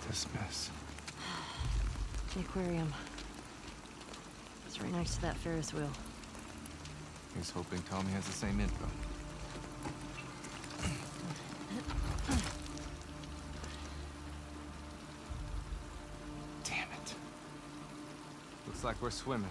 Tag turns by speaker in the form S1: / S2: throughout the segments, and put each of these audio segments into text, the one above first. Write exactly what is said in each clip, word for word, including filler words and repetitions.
S1: this mess?
S2: The aquarium. It's right next to that Ferris wheel.
S1: He's hoping Tommy has the same info. Damn it. Looks like we're swimming.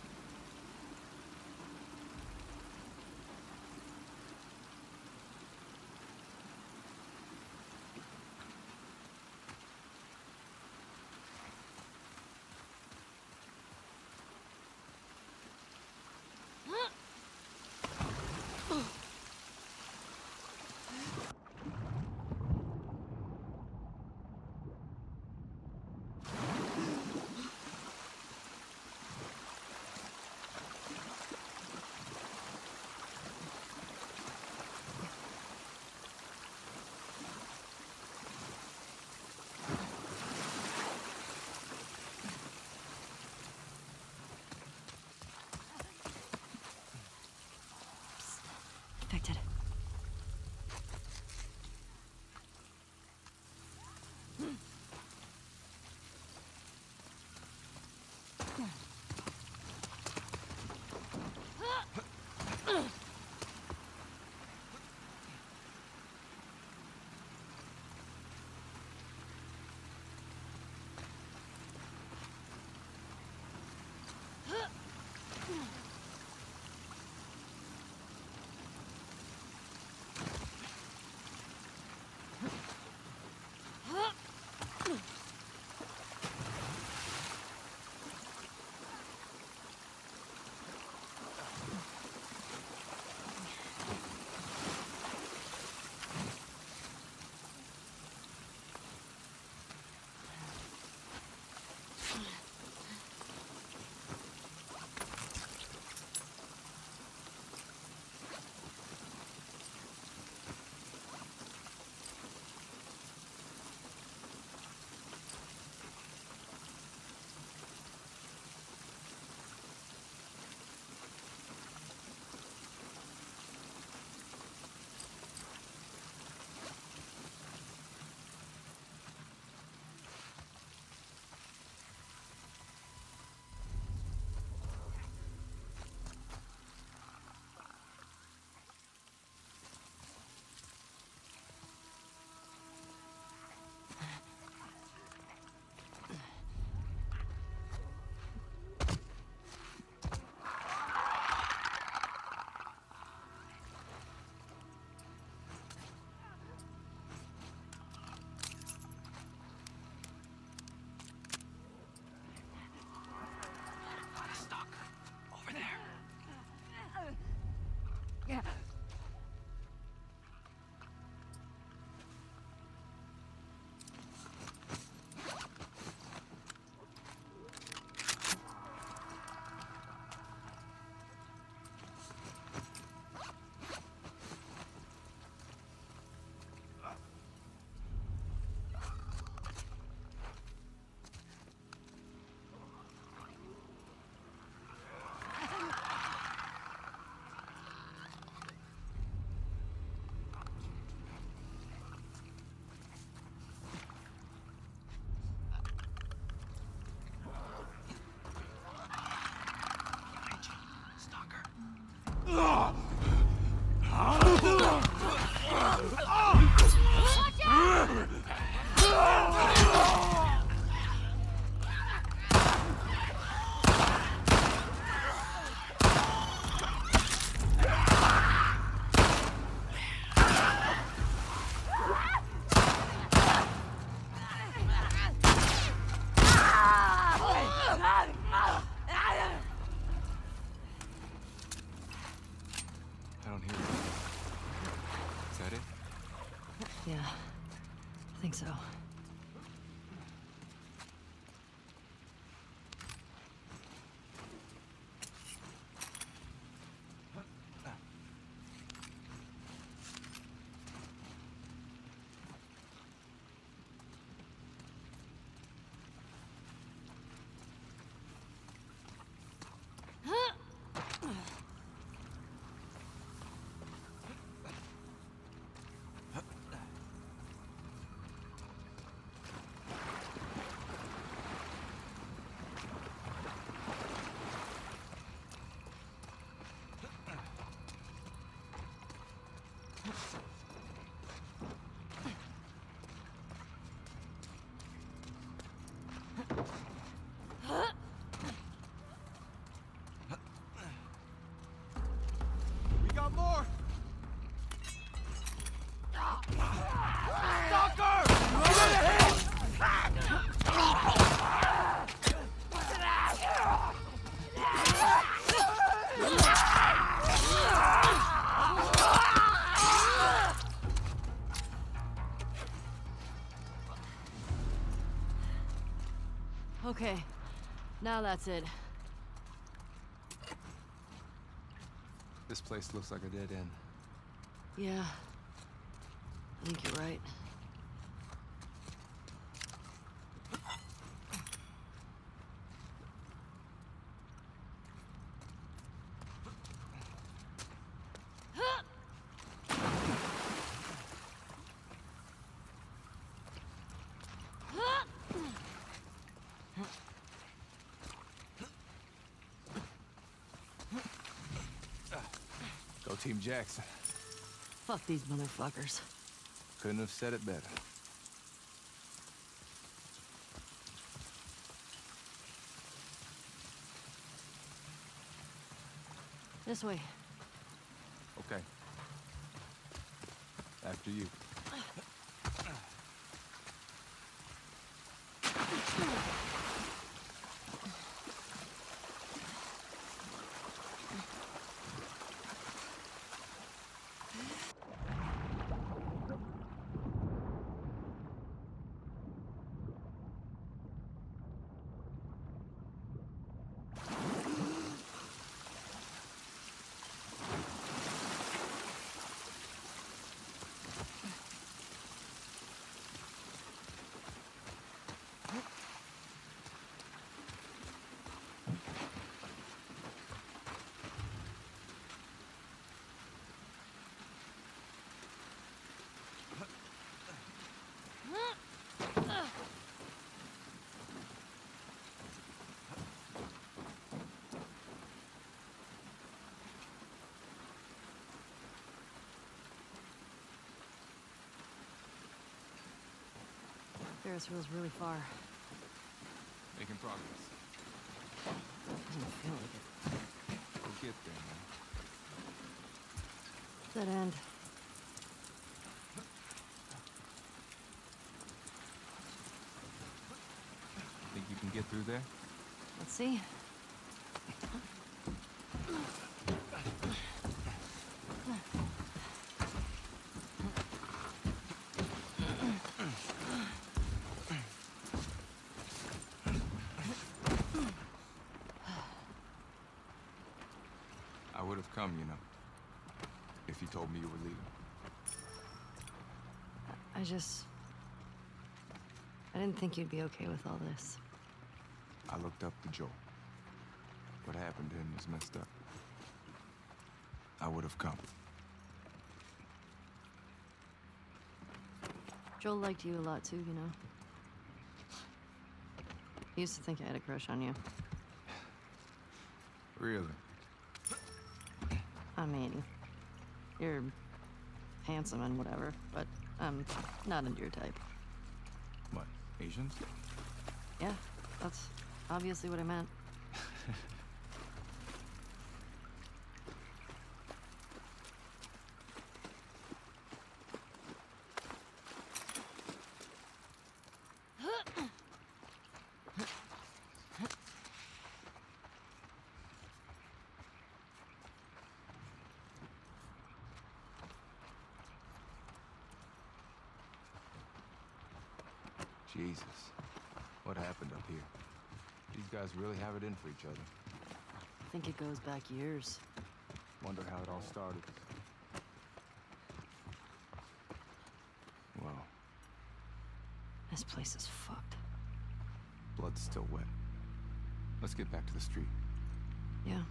S2: Infected. Yeah.
S1: I don't hear it. Is that it?
S2: Yeah, I think so. Okay, now that's it.
S1: This place looks like a dead end.
S2: Yeah, I think you're right.
S1: Go Team Jackson.
S2: Fuck these motherfuckers.
S1: Couldn't have said it better.
S2: This way.
S1: Okay. After you.
S2: Ferris wheel's really far.
S1: Making progress.
S2: Doesn't feel like it.
S1: We'll get there, man.
S2: Dead end.
S1: Think you can get through there?
S2: Let's see.
S1: I would have come, you know, if you told me you were leaving.
S2: I just... I didn't think you'd be okay with all this.
S1: I looked up to Joel. What happened to him was messed up. I would have come.
S2: Joel liked you a lot too, you know. He used to think I had a crush on you.
S1: Really?
S2: I mean, you're handsome and whatever, but I'm not into your type.
S1: What, Asians?
S2: Yeah, that's obviously what I meant.
S1: Jesus. What happened up here? These guys really have it in for each other.
S2: I think it goes back years.
S1: Wonder how it all started. Well,
S2: This place is fucked.
S1: blood's still wet. Let's get back to the street.
S2: Yeah.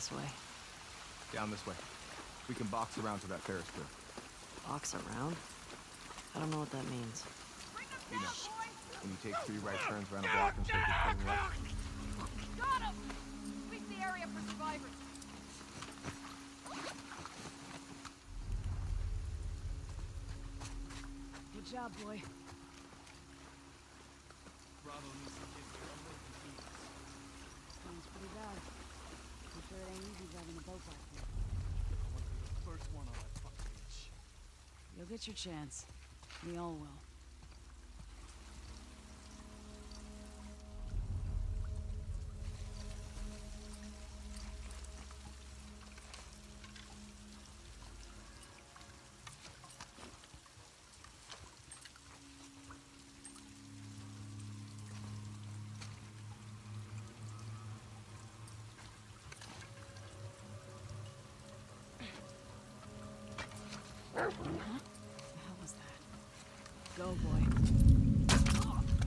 S2: this way.
S1: Down this way. We can box around to that Ferris wheel.
S2: Box around? I don't know what that means.
S1: You know, when you take three right turns around a block and circle turning left.
S3: Got him! Sweep the area for survivors. Good job, boy.
S4: Bravo needs to get their own confused.
S3: Sounds pretty bad. I'm sure it ain't easy driving a boat back there.
S4: I want to be the first one on that fucking beach.
S3: You'll get your chance. We all will. Huh? What the hell was that? Go, boy.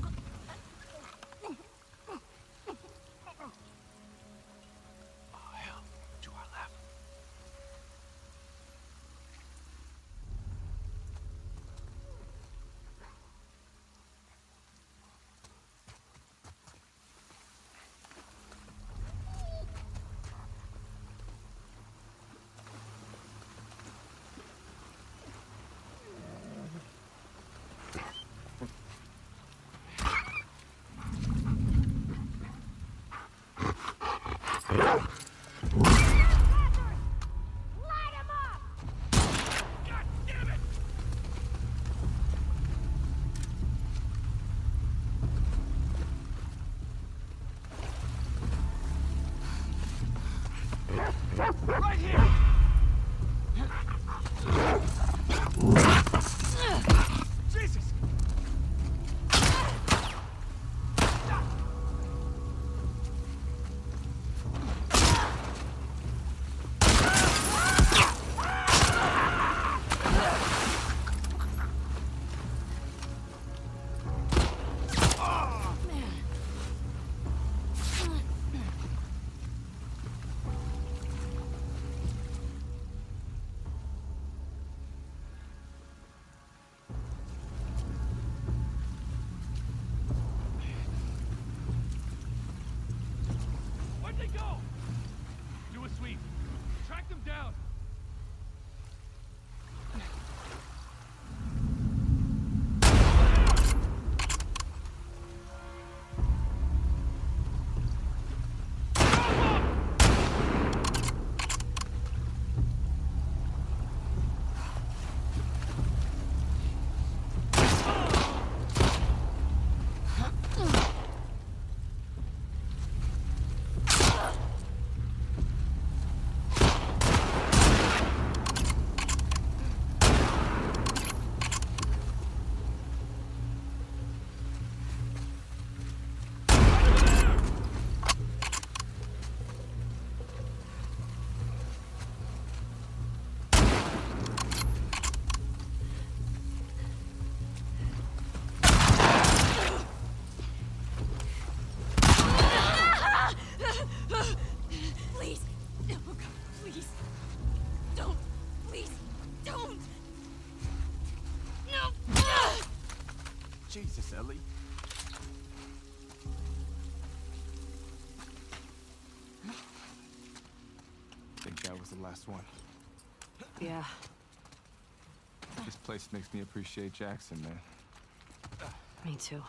S1: Oh, hell. To our left.
S4: Right here! Jesus! Where'd they go? Do a sweep. Track them down.
S3: Please. Oh, God, please. Don't. Please. Don't. No.
S1: Jesus, Ellie. I think that was the last one.
S2: Yeah.
S1: This place makes me appreciate Jackson, man.
S2: Me too.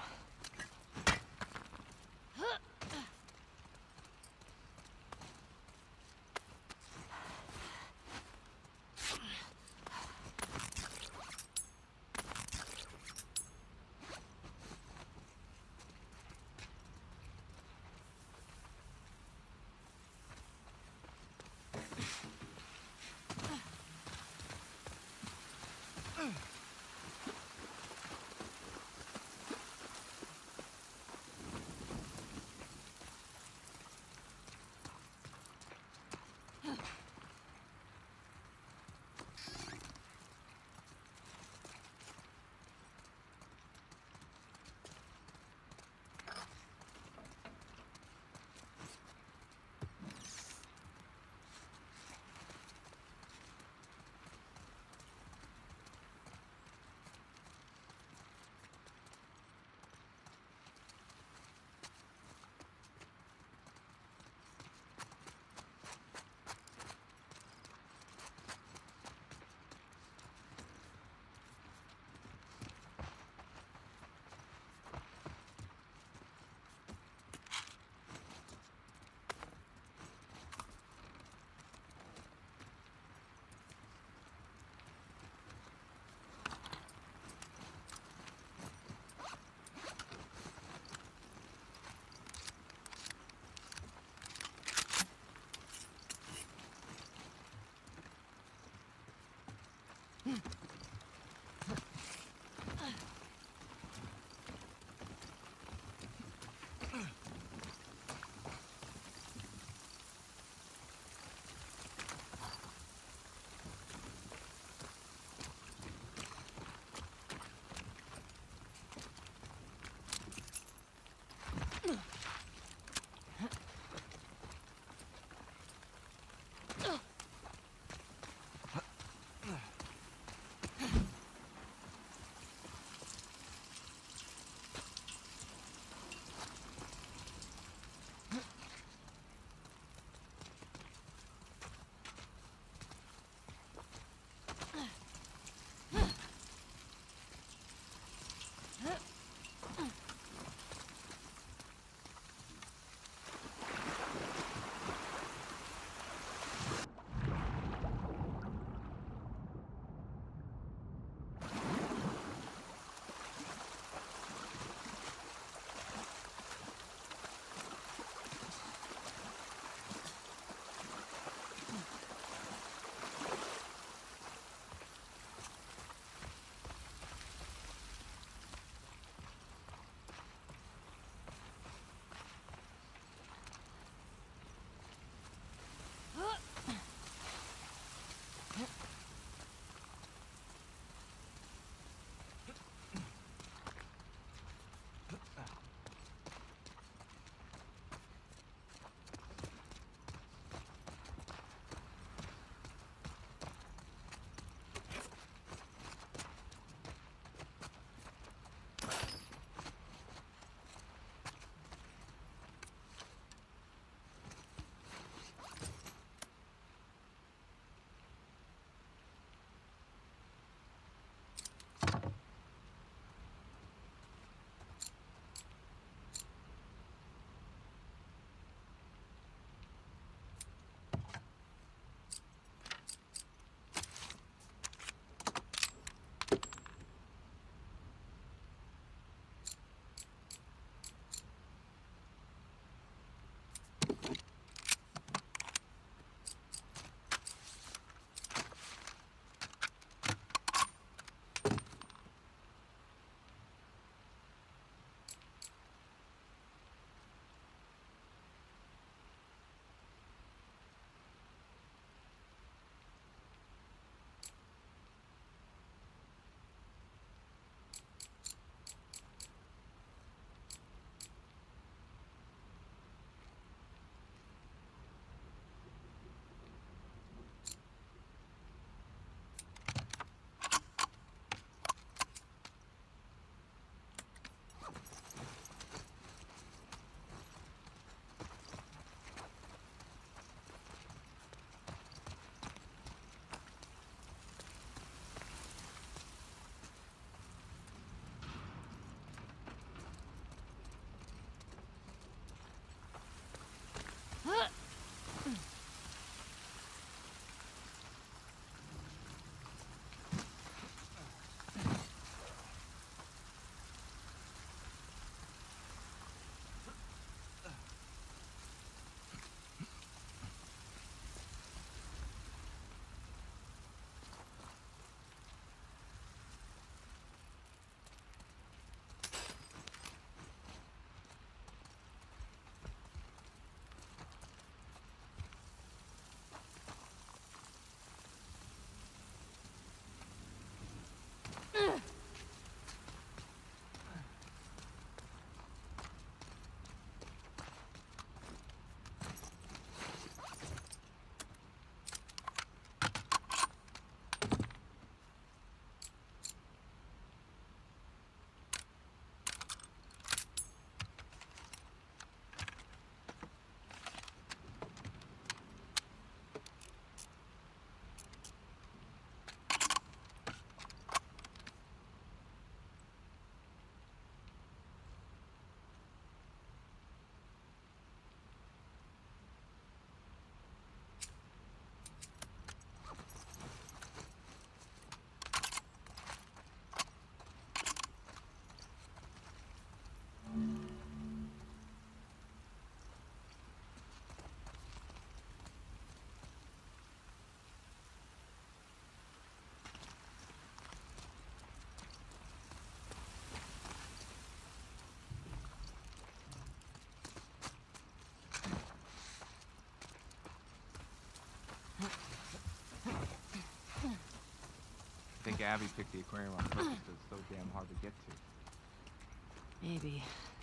S1: think Abby picked the aquarium on purpose because it's so damn hard to get to.
S2: Maybe.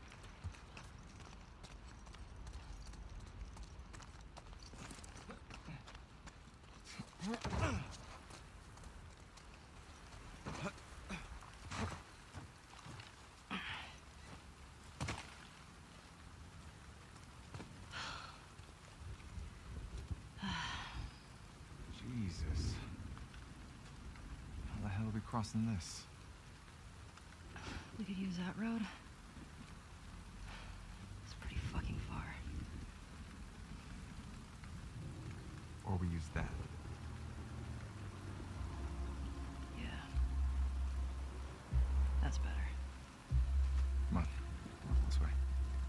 S1: Jesus. How the hell are we crossing this?
S2: We could use that road. It's pretty fucking far.
S1: Or we use that.
S2: Yeah. That's better.
S1: Come on. This way.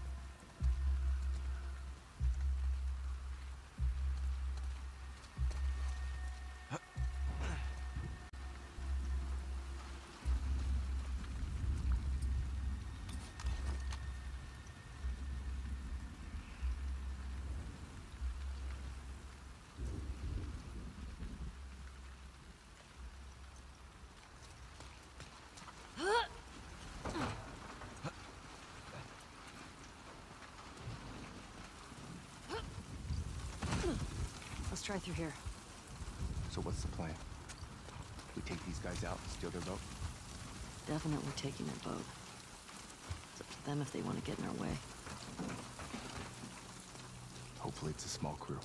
S2: Let's try through here.
S1: So what's the plan? We take these guys out and steal their boat?
S2: Definitely taking their boat. It's up to them if they want to get in our way.
S1: Hopefully it's a small crew.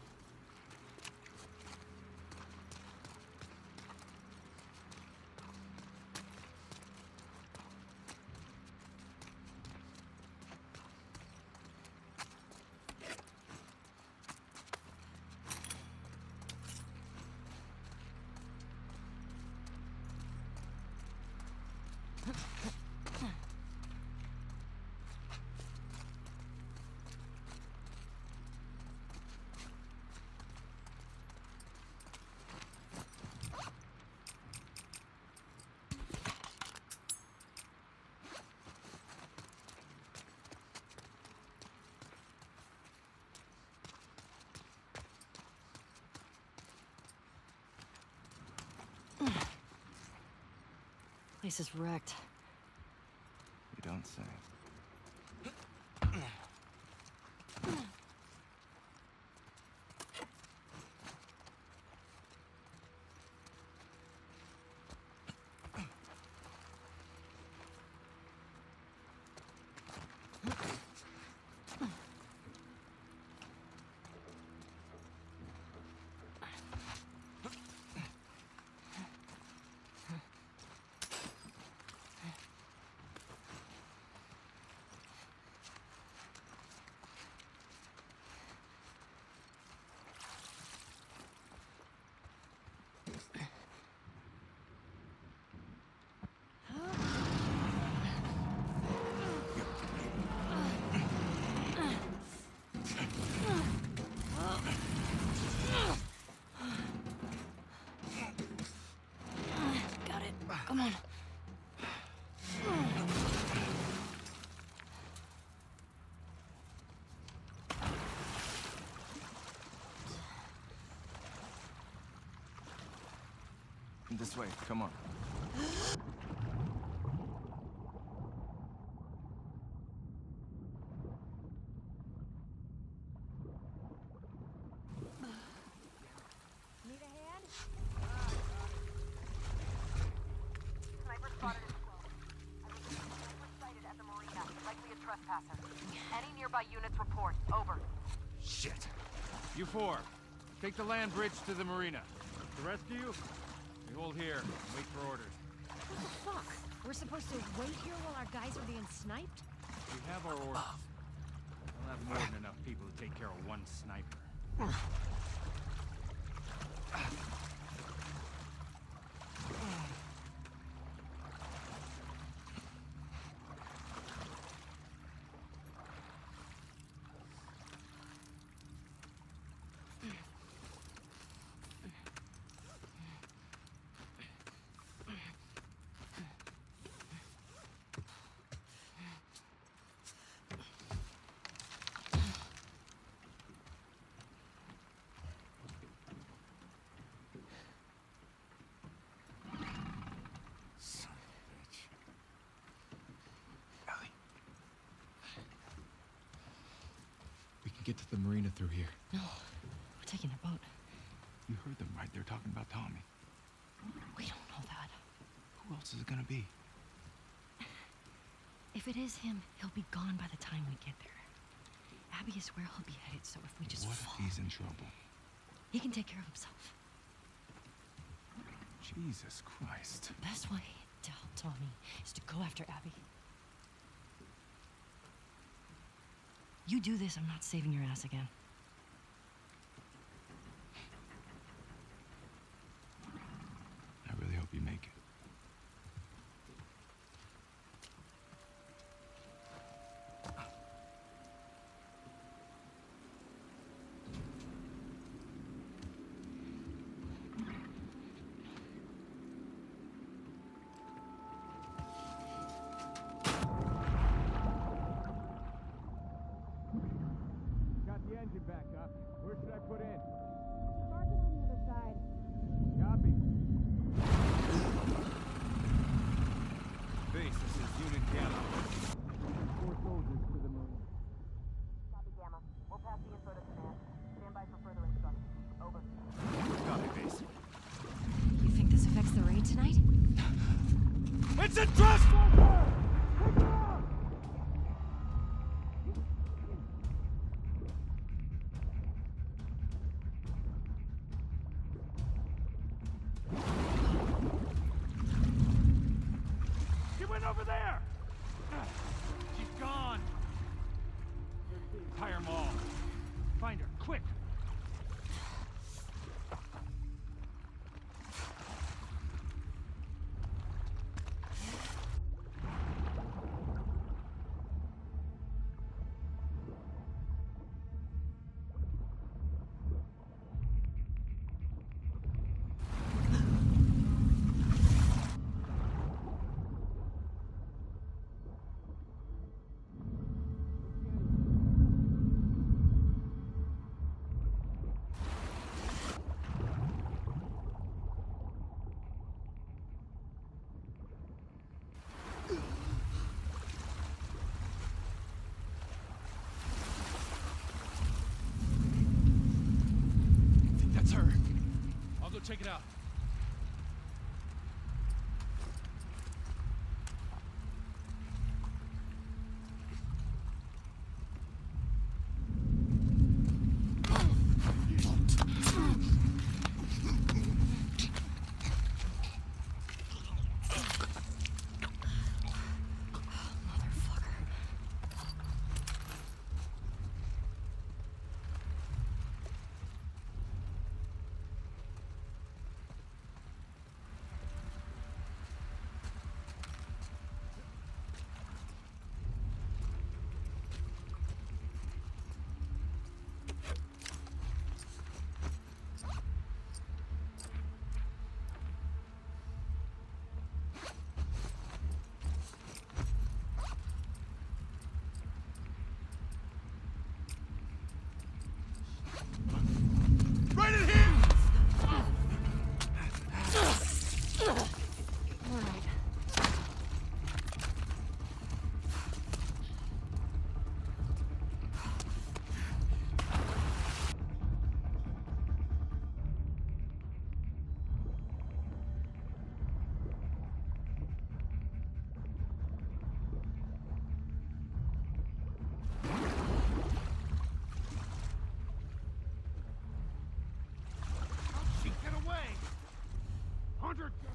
S2: Place is wrecked.
S1: You don't say.
S2: Got it. Come on.
S1: This way, come on.
S3: Need a hand?
S5: Sniper spotted in twelve. I was sniper sighted at the marina, likely a trespasser. Any nearby units report. Over.
S1: Shit.
S4: You four, take the land bridge to the marina. The rest of you, we hold here and wait for orders.
S3: What the fuck? We're supposed to wait here while our guys are being sniped?
S4: We have our orders. We'll have more than enough people to take care of one sniper.
S1: get to the marina through here.
S2: No, we're taking a boat.
S1: You heard them, right? They're talking about Tommy.
S2: We don't know that.
S1: Who else is it gonna be?
S2: If it is him, he'll be gone by the time we get there. Abby is where he'll be headed, so if we just
S1: What
S2: fall,
S1: if he's in trouble?
S2: he can take care of himself.
S1: Jesus Christ.
S2: The best way to help Tommy is to go after Abby. You do this, I'm not saving your ass again.
S1: I really hope you make it.
S4: Got the engine back up. Where should I put in?
S3: Park it on the other side.
S4: Copy. Base, this is Unit Gamma. Four soldiers to the marine.
S5: Copy, Gamma. We'll pass the info to command. Stand by for further instructions. Over.
S4: Copy, Base.
S2: You think this affects the raid tonight?
S4: It's a trespasser! She went over there! She's gone! Entire mall. Find her, quick!
S1: I think that's her.
S4: I'll go check it out. Right in here!
S2: All right.
S4: She get away! Hunter, go!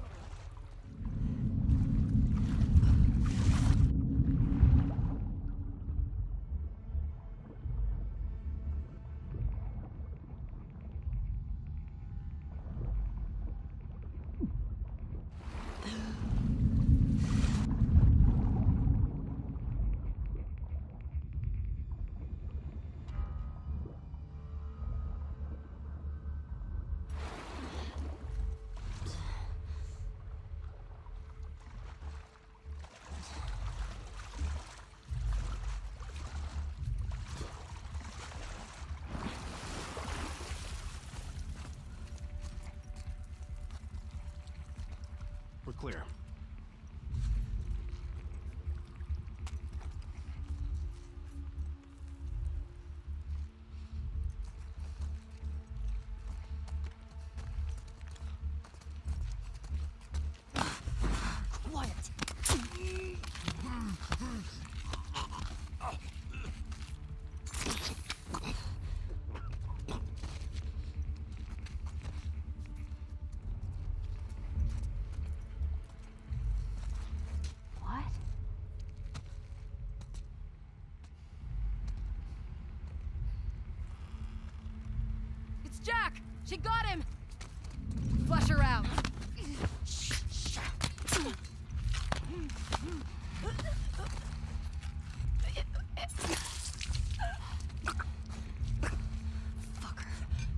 S6: We're clear.
S2: Jack! She got him! Flush her out. Fucker.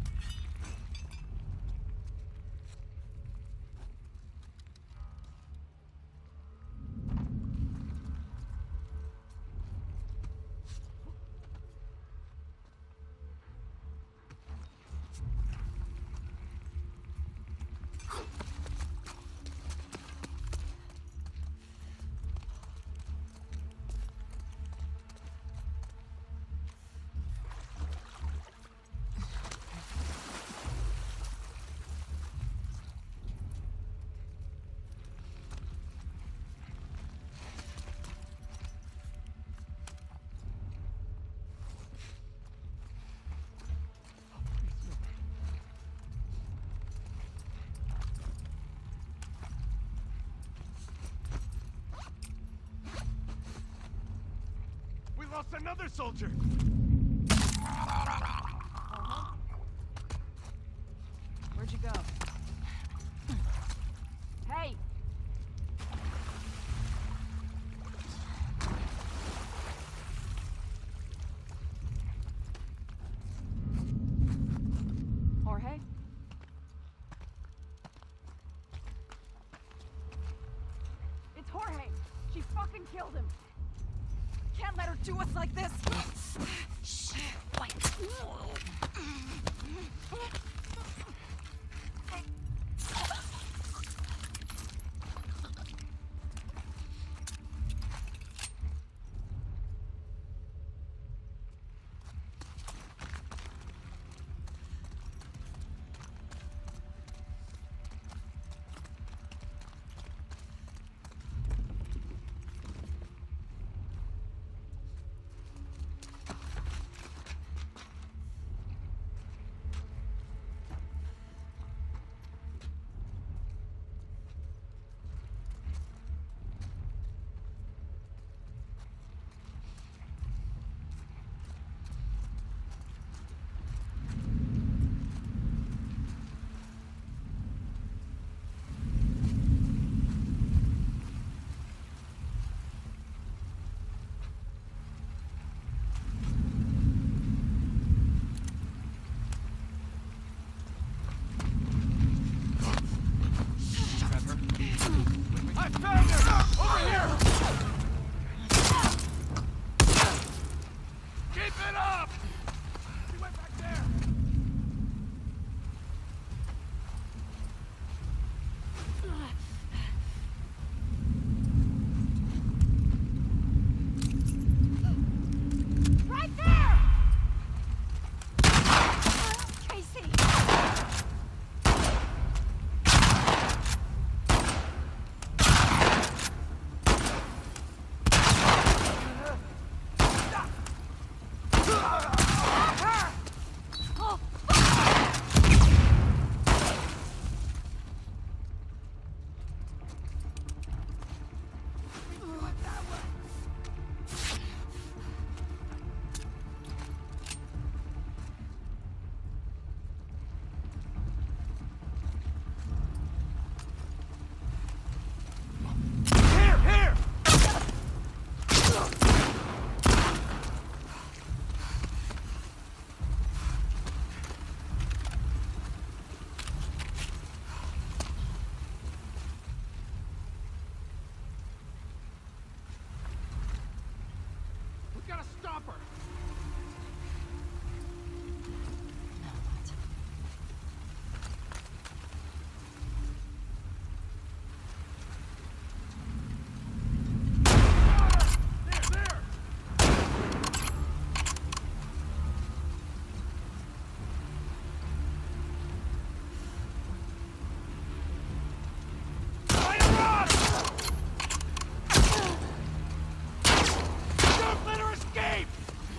S6: We lost another soldier!
S3: Uh-huh. Where'd you go? Hey! Jorge? It's Jorge! She fucking killed him! Can't let her do us like this! Shh! Wait.
S6: I found her! Over here! Keep it up! She went back there!
S3: Right there! Casey!
S6: Here! Here! We gotta stop her!
S2: Now what?
S6: There! There! Fire up! Don't let her escape!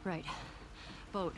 S2: Right. Boat.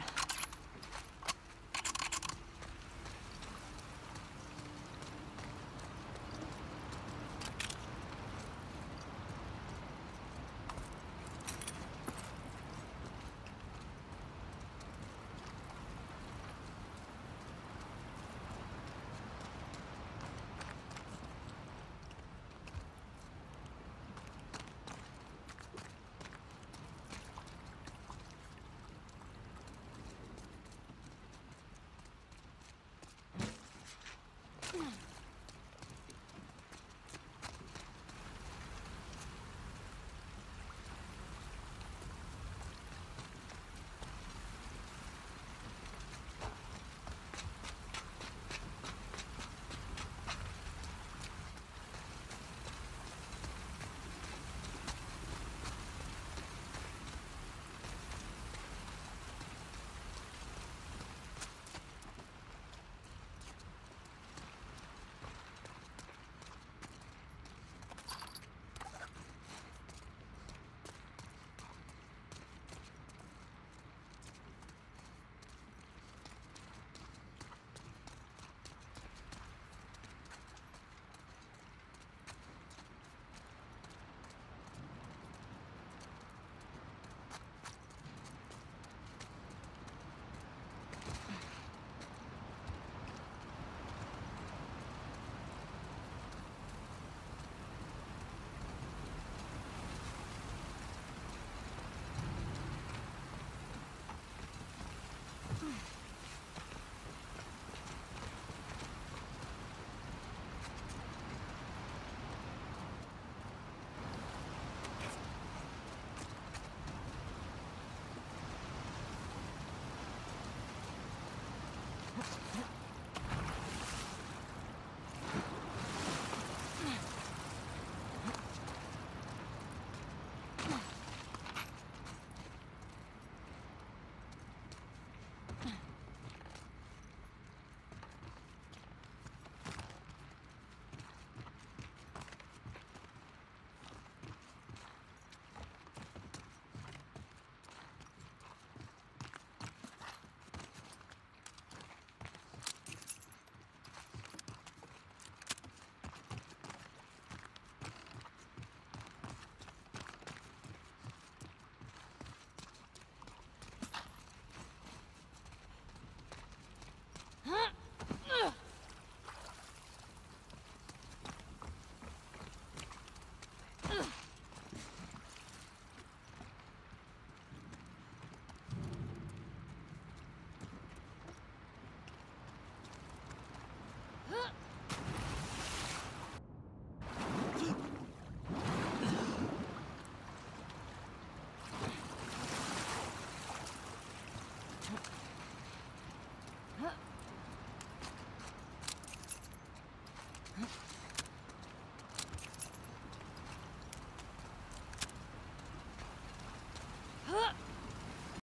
S2: Huh.